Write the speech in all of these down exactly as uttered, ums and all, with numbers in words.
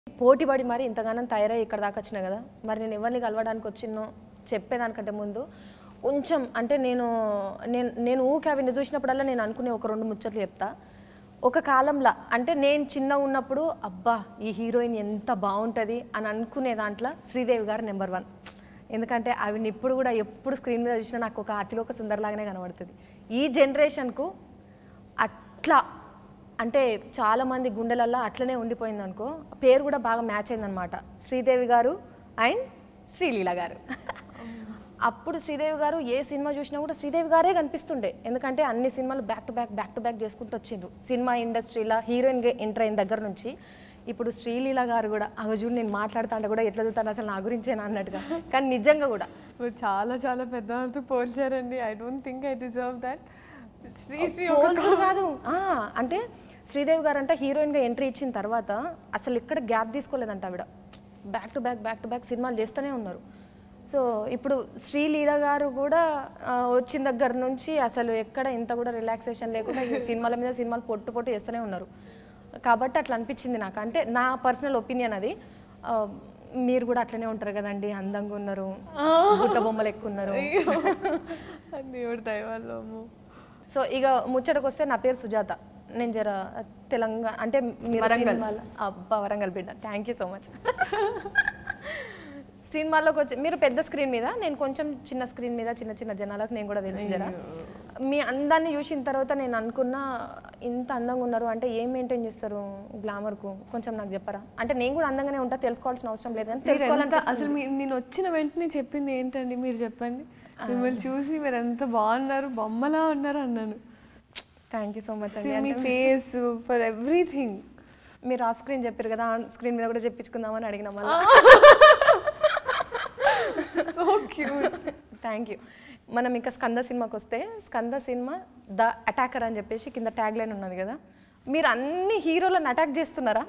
పోటీపడి మరి ఇంతగానం తయారై ఇక్కడ దాకా వచ్చినా కదా, మరి నేను ఎవరిని కలవడానికి వచ్చినో చెప్పేదానికంటే ముందు కొంచెం అంటే నేను నేను నేను ఊకే అవి చూసినప్పుడల్లా నేను అనుకునే ఒక రెండు ముచ్చట్లు చెప్తా. ఒక కాలంలో అంటే నేను చిన్నగా ఉన్నప్పుడు అబ్బా ఈ హీరోయిన్ ఎంత బాగుంటుంది అని అనుకునే దాంట్లో శ్రీదేవి గారు నెంబర్ వన్. ఎందుకంటే ఆవిడని ఇప్పుడు కూడా ఎప్పుడు స్క్రీన్ మీద చూసినా నాకు ఒక అతిలోక సుందరలాగానే కనబడుతుంది. ఈ జనరేషన్కు అట్లా అంటే చాలామంది గుండెలల్లో అట్లనే ఉండిపోయింది అనుకో. పేరు కూడా బాగా మ్యాచ్ అయిందనమాట, శ్రీదేవి గారు అండ్ శ్రీలీల గారు. అప్పుడు శ్రీదేవి గారు ఏ సినిమా చూసినా కూడా శ్రీదేవి గారే కనిపిస్తుండే, ఎందుకంటే అన్ని సినిమాలు back to back back to back చేసుకుంటూ వచ్చిండ్రు. సినిమా ఇండస్ట్రీలో హీరోయిన్గా ఎంటర్ అయిన దగ్గర నుంచి ఇప్పుడు శ్రీలీల గారు కూడా అవి చూడు నేను మాట్లాడుతా అంటే కూడా ఎట్లా చూస్తాను అసలు నా గురించేనా అన్నట్టుగా. కానీ నిజంగా కూడా చాలా చాలా పెద్దవాళ్ళతో పోల్చారండి. I don't think I deserve that. Sri Sri కాదు అంటే శ్రీదేవి గారు అంటే హీరోయిన్గా ఎంట్రీ ఇచ్చిన తర్వాత అసలు ఇక్కడ గ్యాప్ తీసుకోలేదంట ఆవిడ, back to back back to back సినిమాలు చేస్తూనే ఉన్నారు. సో ఇప్పుడు శ్రీలీల గారు కూడా వచ్చిన దగ్గర నుంచి అసలు ఎక్కడ ఇంత కూడా రిలాక్సేషన్ లేకుండా ఈ సినిమాల మీద సినిమాలు పొట్టు పొట్టు చేస్తూనే ఉన్నారు. కాబట్టి అట్లా అనిపించింది నాకు, అంటే నా పర్సనల్ ఒపీనియన్ అది. మీరు కూడా అట్లనే ఉంటారు కదండి, అందంగా ఉన్నారు, గుట్ట బొమ్మలు ఎక్కువ ఉన్నారు. దేవుడి దయవల్లము. సో ఇక ముచ్చటకు వస్తే నా పేరు సుజాత, నేను జర తెలంగాణ అంటే వరంగల్. అబ్బా వరంగల్ బిడ్డ, థ్యాంక్ యూ సో మచ్. సినిమాల్లోకి వచ్చి మీరు పెద్ద స్క్రీన్ మీద, నేను కొంచెం చిన్న స్క్రీన్ మీద చిన్న చిన్న జనాలకు నేను కూడా తెలిసి జరా. మీ అందాన్ని చూసిన తర్వాత నేను అనుకున్నా ఇంత అందంగా ఉన్నారు అంటే ఏం మెయింటైన్ చేస్తారు గ్లామర్కు కొంచెం నాకు చెప్పరా? అంటే నేను కూడా అందంగానే ఉంటా, తెలుసుకోవాల్సిన అవసరం లేదు కానీ తెలుసుకోవాలంటే అసలు నేను వచ్చిన వెంటనే చెప్పింది ఏంటండి మీరు చెప్పండి. మిమ్మల్ని చూసి మీరు ఎంత బాగున్నారు, బొమ్మలా ఉన్నారు అన్నాను. థ్యాంక్ యూ సో మచ్ అండి. మీ ఫేస్ ఫర్ ఎవ్రీథింగ్. మీరు ఆఫ్ స్క్రీన్ చెప్పారు కదా, ఆన్ స్క్రీన్ మీద కూడా చెప్పించుకుందామని అడిగిన మళ్ళీ. So cute. Thank you. మనం ఇంకా స్కంద సినిమాకి వస్తే, స్కంద సినిమా ద అటాకర్ అని చెప్పేసి కింద ట్యాగ్ లైన్ ఉన్నది కదా, మీరు అన్ని హీరోలను అటాక్ చేస్తున్నారా?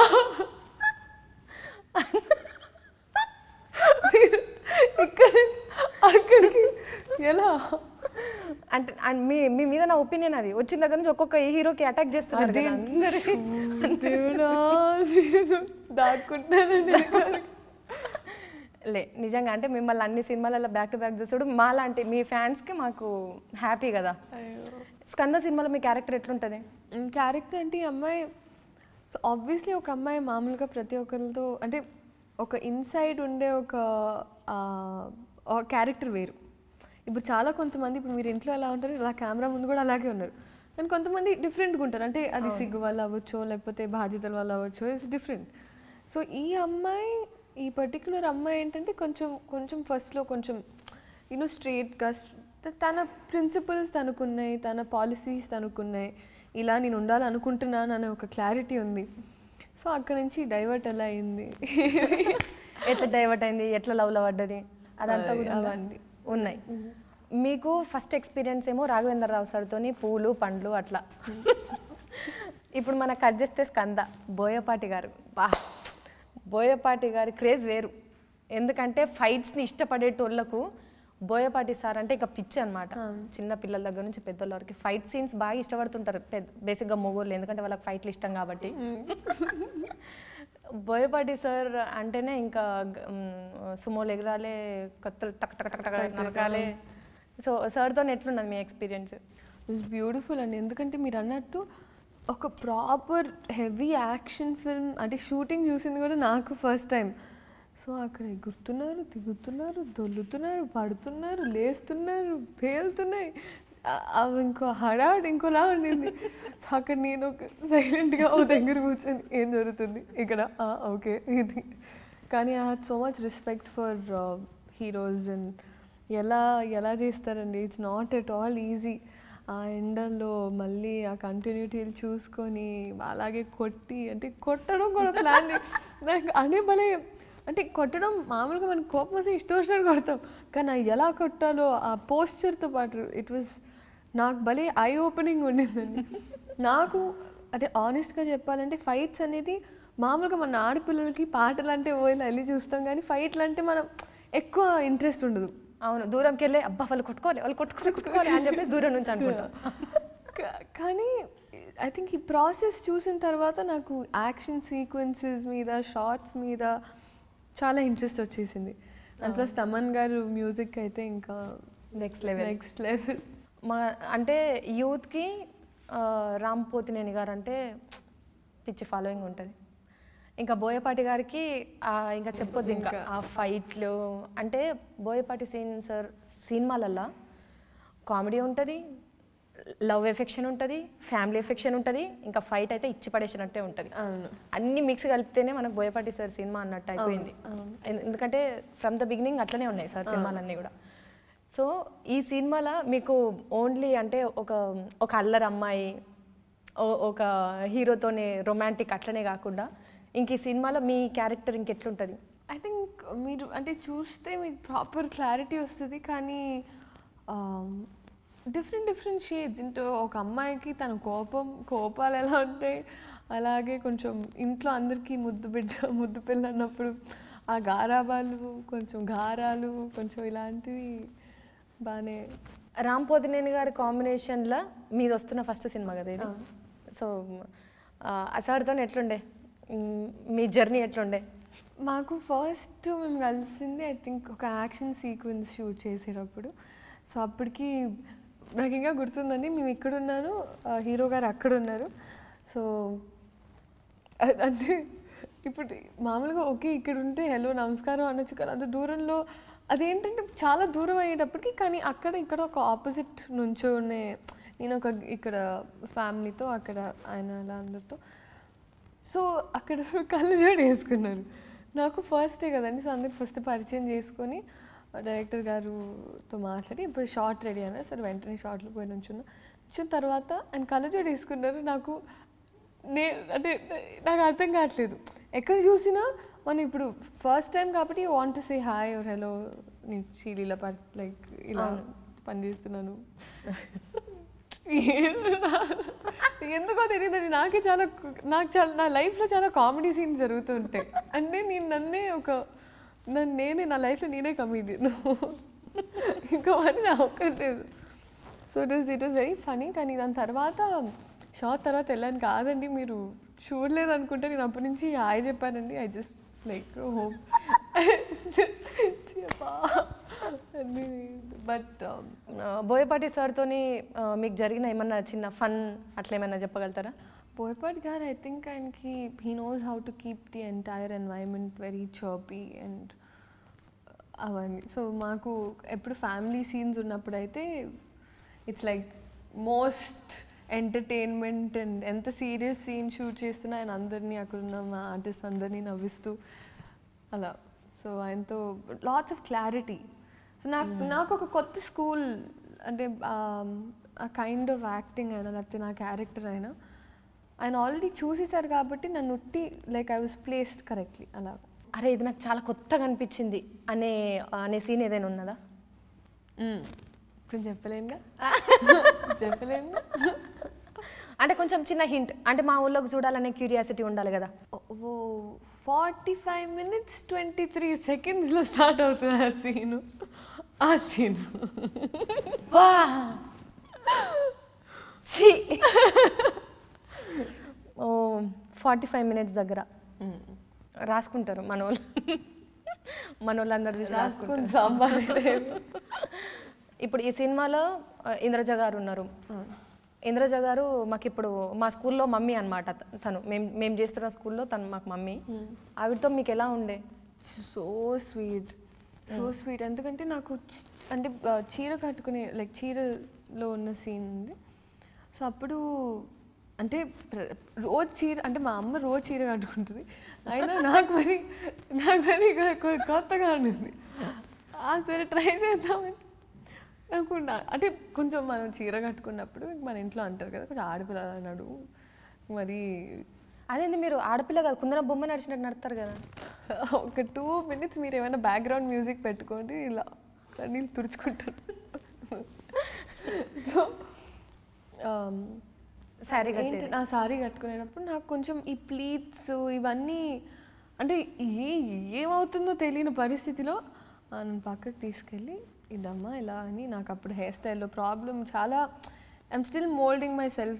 ఇక్కడ నుంచి అక్కడికి ఎలా అంటే మీ మీ మీద నా ఒపీనియన్ అది. వచ్చిన దగ్గర నుంచి ఒక్కొక్క హీరోకి అటాక్ చేస్తున్నారు దాక్కుంటానండి. లే నిజంగా అంటే మిమ్మల్ని అన్ని సినిమాలలో బ్యాక్ టు బ్యాక్ చూసాడు మా లాంటి మీ ఫ్యాన్స్కి మాకు హ్యాపీ కదా. స్కంద సినిమాలో మీ క్యారెక్టర్ ఎట్లుంటుంది? క్యారెక్టర్ అంటే ఈ అమ్మాయి, సో ఆబ్వియస్లీ ఒక అమ్మాయి మామూలుగా ప్రతి ఒక్కరితో అంటే ఒక ఇన్సైడ్ ఉండే ఒక క్యారెక్టర్ వేరు. ఇప్పుడు చాలా కొంతమంది ఇప్పుడు మీరు ఇంట్లో ఎలా ఉంటారు ఇలా కెమెరా ముందు కూడా అలాగే ఉన్నారు, కానీ కొంతమంది డిఫరెంట్గా ఉంటారు. అంటే అది సిగ్గు వల్ల అవ్వచ్చో లేకపోతే బాధ్యతల వల్ల అవ్వచ్చో, ఇట్స్ డిఫరెంట్. సో ఈ అమ్మాయి ఈ పర్టికులర్ అమ్మాయి ఏంటంటే కొంచెం కొంచెం ఫస్ట్లో కొంచెం యూనో స్ట్రేట్గా తన ప్రిన్సిపల్స్ తనకున్నాయి, తన పాలసీస్ తనకున్నాయి, ఇలా నేను ఉండాలనుకుంటున్నాను అనే ఒక క్లారిటీ ఉంది. సో అక్కడ నుంచి డైవర్ట్ ఎలా అయింది, ఎట్లా డైవర్ట్ అయింది, ఎట్లా లవ్లో పడ్డది, అదంతా అవన్నీ ఉన్నాయి. మీకు ఫస్ట్ ఎక్స్పీరియన్స్ ఏమో రాఘవేంద్ర రావు సార్తో పూలు పండ్లు అట్లా. ఇప్పుడు మనకు కట్ చేస్తే స్కంద బోయపాటి గారు, బా బోయపాటి గారి క్రేజ్ వేరు. ఎందుకంటే ఫైట్స్ని ఇష్టపడేటోళ్ళకు బోయపాటి సార్ అంటే ఇక పిచ్చి అనమాట. చిన్న పిల్లల దగ్గర నుంచి పెద్దోళ్ళ వరకు ఫైట్ సీన్స్ బాగా ఇష్టపడుతుంటారు పెద్ద బేసిక్గా మొగోళ్ళు, ఎందుకంటే వాళ్ళకి ఫైట్లు ఇష్టం కాబట్టి. బోయపాటి సార్ అంటేనే ఇంకా సుమోలు ఎగరాలే, కత్తులు టక్ టక్ టక్ టక్ నరకాలే. సో సార్తో ఎట్లున్నది మీ ఎక్స్పీరియన్స్? ఇట్స్ బ్యూటిఫుల్ అండి. ఎందుకంటే మీరు అన్నట్టు ఒక ప్రాపర్ హెవీ యాక్షన్ ఫిల్మ్ అంటే షూటింగ్ చూసింది కూడా నాకు ఫస్ట్ టైం. సో అక్కడ ఎగురుతున్నారు, దిగుతున్నారు, దొల్లుతున్నారు, పడుతున్నారు, లేస్తున్నారు, పేలుతున్నాయి, అవి ఇంకో హడావుడి ఇంకోలా ఉండింది. సో అక్కడ నేను ఒక సైలెంట్గా ఓ దగ్గర కూర్చొని ఏం జరుగుతుంది ఇక్కడ, ఓకే ఇది. కానీ I had so much respect for heroes and ఎలా ఎలా చేస్తారండి. It's not at all easy. ఆ ఎండల్లో మళ్ళీ ఆ కంటిన్యూటీలు చూసుకొని అలాగే కొట్టి, అంటే కొట్టడం కూడా ప్లాన్ నాకు అదే భలే. అంటే కొట్టడం మామూలుగా మనకు కోపం వస్తే ఇష్టం వచ్చినట్టు కొడతాం, కానీ ఎలా కొట్టాలో ఆ పోస్చర్తో పాటు ఇట్ వాజ్ నాకు భలే ఐ ఓపెనింగ్ ఉండిందండి. నాకు అంటే ఆనెస్ట్గా చెప్పాలంటే ఫైట్స్ అనేది మామూలుగా మన ఆడపిల్లలకి పాటలు అంటే పోయి వెళ్ళి చూస్తాం, కానీ ఫైట్లు అంటే మనం ఎక్కువ ఇంట్రెస్ట్ ఉండదు. అవును, దూరంకి వెళ్ళి అబ్బా వాళ్ళు కొట్టుకోవాలి వాళ్ళు కొట్టుకోవాలి కొట్టుకోవాలి అని చెప్పి దూరం నుంచి అనుకుంటాం. కానీ ఐ థింక్ ఈ ప్రాసెస్ చూసిన తర్వాత నాకు యాక్షన్ సీక్వెన్సెస్ మీద షార్ట్స్ మీద చాలా ఇంట్రెస్ట్ వచ్చేసింది. అండ్ ప్లస్ తమన్ గారు మ్యూజిక్ అయితే ఇంకా నెక్స్ట్ లెవెల్ నెక్స్ట్ లెవెల్. మా అంటే యూత్కి రామ్ పోతినేని గారు అంటే పిచ్చి ఫాలోయింగ్ ఉంటుంది. ఇంకా బోయపాటి గారికి ఇంకా చెప్పొద్దు, ఇంకా ఆ ఫైట్లు అంటే బోయపాటి సీన్ సార్ సినిమాలల్లో కామెడీ ఉంటుంది, లవ్ ఎఫెక్షన్ ఉంటుంది, ఫ్యామిలీ ఎఫెక్షన్ ఉంటుంది, ఇంకా ఫైట్ అయితే ఇచ్చి పడేసినట్టే ఉంటుంది. అన్ని మిక్స్ కలిపితేనే మనకు బోయపాటి సార్ సినిమా అన్నట్టు అయిపోయింది. ఎందుకంటే ఫ్రమ్ ద బిగినింగ్ అట్లనే ఉన్నాయి సార్ సినిమాలన్నీ కూడా. సో ఈ సినిమాలో మీకు ఓన్లీ అంటే ఒక ఒక అల్లరి అమ్మాయి, ఒక హీరోతోనే రొమాంటిక్ అట్లనే కాకుండా ఇంక ఈ సినిమాలో మీ క్యారెక్టర్ ఇంకెట్లుంటుంది? ఐ థింక్ మీరు అంటే చూస్తే మీకు ప్రాపర్ క్లారిటీ వస్తుంది, కానీ డిఫరెంట్ డిఫరెంట్ షేడ్స్. ఇంటూ ఒక అమ్మాయికి తన కోపం కోపాలు ఎలా ఉంటాయి, అలాగే కొంచెం ఇంట్లో అందరికీ ముద్దు బిడ్డ ముద్దు పిల్ల అన్నప్పుడు ఆ గారాబాలు, కొంచెం గారాలు, కొంచెం ఇలాంటివి బాగానే. రామ్ పోతినేని గారి కాంబినేషన్లో మీది వస్తున్న ఫస్ట్ సినిమా కదా ఇది. సో అసార్తో ఎట్లుండే మీ జర్నీ, ఎట్లుండే? మాకు ఫస్ట్ మేము కలిసింది ఐ థింక్ ఒక యాక్షన్ సీక్వెన్స్ షూట్ చేసేటప్పుడు. సో అప్పటికి నాకు ఇంకా గుర్తుందండి, మేము ఇక్కడ ఉన్నాను, హీరో గారు అక్కడ ఉన్నారు. సో అంటే ఇప్పుడు మామూలుగా ఓకే ఇక్కడ ఉంటే హలో నమస్కారం అనొచ్చు, కానీ అంత దూరంలో అదేంటంటే చాలా దూరం అయ్యేటప్పటికి, కానీ అక్కడ ఇక్కడ ఒక ఆపోజిట్ నుంచోనే నేను ఒక ఇక్కడ ఫ్యామిలీతో అక్కడ ఆయన అలా అందరితో. సో అక్కడ కళ్ళు జోడు వేసుకున్నారు. నాకు ఫస్టే కదండి, సో అందరికి ఫస్ట్ పరిచయం చేసుకొని డైరెక్టర్ గారుతో మాట్లాడి ఇప్పుడు షార్ట్ రెడీ అన్నారు. సరే వెంటనే షార్ట్లో పోయి నుంచున్నా. వచ్చిన తర్వాత ఆయన కళ్ళు జోడు వేసుకున్నారు. నాకు నే అంటే నాకు అర్థం కావట్లేదు, ఎక్కడ చూసినా మనం ఇప్పుడు ఫస్ట్ టైం కాబట్టి you want to say hi or hello, నేను శ్రీలీల పర్ లైక్ ఇలా పనిచేస్తున్నాను ఎందుకో తెలియదండి, నాకే చాలా నాకు చాలా నా లైఫ్లో చాలా కామెడీ సీన్స్ జరుగుతుంటాయి. అంటే నేను నన్నే ఒక నన్ను నేనే నా లైఫ్లో నేనే కమీడియన్, ఇంకా అని నా ఒక్కలేదు. So it was it was very funny. కానీ దాని తర్వాత షార్ట్ తర్వాత వెళ్ళాను, కాదండి మీరు చూడలేదు అనుకుంటే నేను అప్పటి నుంచి హాయ్ చెప్పానండి. I just like hope but Boyapati సార్తోని మీకు జరిగిన ఏమన్నా చిన్న ఫన్ అట్లా ఏమైనా చెప్పగలుగుతారా? బోయపాటి గారు ఐ థింక్ ఆయనకి he knows how to keep the entire environment very chirpy and అవన్నీ. సో మాకు ఎప్పుడు ఫ్యామిలీ సీన్స్ ఉన్నప్పుడు అయితే it's like most entertainment. And ఎంత సీరియస్ సీన్ షూట్ చేస్తున్నా ఆయన అందరినీ అక్కడ ఉన్న మా ఆర్టిస్ట్ అందరినీ నవ్విస్తూ అలా. సో ఆయనతో లాట్స్ ఆఫ్ క్లారిటీ. సో నాకు నాకు ఒక కొత్త స్కూల్ అంటే ఆ కైండ్ ఆఫ్ యాక్టింగ్ అయినా లేకపోతే నా క్యారెక్టర్ అయినా ఆయన ఆల్రెడీ చూసేశారు కాబట్టి నన్ను ఉట్టి like I was placed correctly అలా. అరే ఇది నాకు చాలా కొత్తగా అనిపించింది అనే అనే సీన్ ఏదైనా ఉన్నదా? కొంచెం చెప్పలేనుగా చెప్పలేనుగా అంటే కొంచెం చిన్న హింట్, అంటే మా ఊళ్ళోకి చూడాలనే క్యూరియాసిటీ ఉండాలి కదా. ఓ forty five minutes twenty three సెకండ్స్లో స్టార్ట్ అవుతుంది ఆ సీను. ఆ సీను ఓ ఫార్టీ ఫైవ్ మినిట్స్ దగ్గర రాసుకుంటారు మన వాళ్ళు, మన వాళ్ళందరూ చూసి రాసుకుంటారు సాంబార్. ఇప్పుడు ఈ సినిమాలో ఇంద్రజ గారు ఉన్నారు. ఇంద్రజ గారు మాకు ఇప్పుడు మా స్కూల్లో మమ్మీ అనమాట. తను మేము మేము చేస్తున్న స్కూల్లో తను మాకు మమ్మీ. ఆవిడతో మీకు ఎలా ఉండే? So sweet so sweet. ఎందుకంటే నాకు అంటే చీర కట్టుకునే లైక్ చీరలో ఉన్న సీన్ ఉంది. సో అప్పుడు అంటే రోజు చీర అంటే మా అమ్మ రోజు చీర కట్టుకుంటుంది, అయినా నాకు మరి నాకు మరి కొత్తగా ఉండింది. సరే ట్రై చేద్దామని నాకు అంటే కొంచెం మనం చీర కట్టుకున్నప్పుడు మన ఇంట్లో అంటారు కదా కొంచెం ఆడపిల్ల నడు మరి. అదేంటి మీరు ఆడపిల్ల కాదు కుందన బొమ్మ నడిచినట్టు నడుస్తారు కదా. ఒక టూ మినిట్స్ మీరు ఏమైనా బ్యాక్గ్రౌండ్ మ్యూజిక్ పెట్టుకోండి, ఇలా నీళ్ళు తుడుచుకుంటారు. సో శారీ ఏంటి నా శారీ కట్టుకునేటప్పుడు నాకు కొంచెం ఈ ప్లీట్స్ ఇవన్నీ అంటే ఏ ఏమవుతుందో తెలియని పరిస్థితిలో నన్ను పక్కకు తీసుకెళ్ళి ఇదమ్మా ఇలా అని. నాకు అప్పుడు హెయిర్ స్టైల్లో ప్రాబ్లం చాలా, I'm still moulding my self